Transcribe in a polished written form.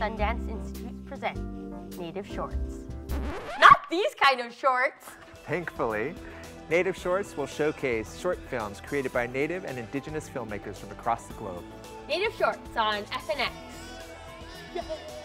Sundance Institute present Native Shorts. Not these kind of shorts! Thankfully, Native Shorts will showcase short films created by Native and Indigenous filmmakers from across the globe. Native Shorts on FNX.